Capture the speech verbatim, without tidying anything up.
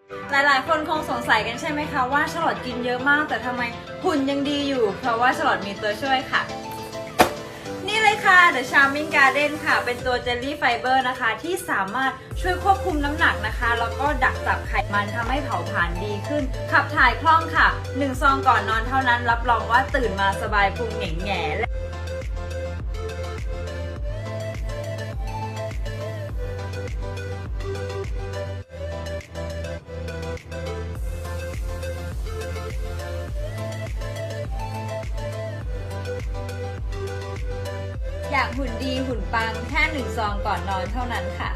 หลายๆคนคงสงสัยกันใช่ไหมคะว่าชาลอตกินเยอะมากแต่ทำไมหุ่นยังดีอยู่เพราะว่าชาลอตมีตัวช่วยค่ะนี่เลยค่ะ The Charming Garden ค่ะเป็นตัวเจลลี่ไฟเบอร์นะคะที่สามารถช่วยควบคุมน้ำหนักนะคะแล้วก็ดักจับไขมันทำให้เผาผลาญดีขึ้นขับถ่ายคล่องค่ะหนึ่งซองก่อนนอนเท่านั้นรับรองว่าตื่นมาสบายพุงแง่แง่อยากหุ่นดีหุ่นปังแค่หนึ่งซองก่อนนอนเท่านั้นค่ะ